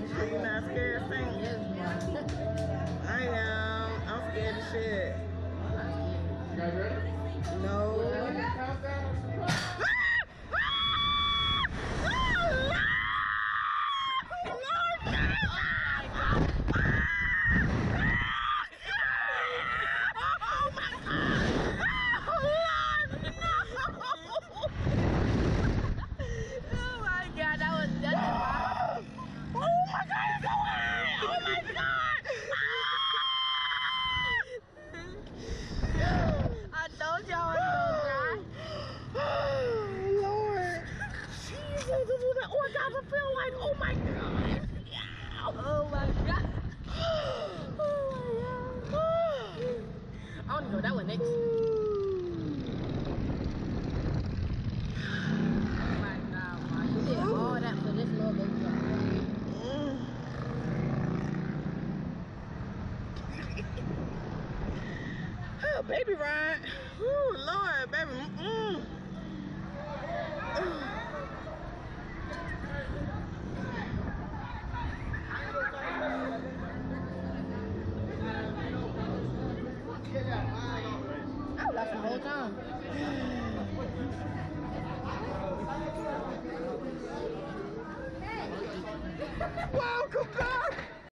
You not scared, Saint? I am. I'm scared as shit. You guys ready? No. Baby ride. Oh Lord, baby. I left the whole time. Welcome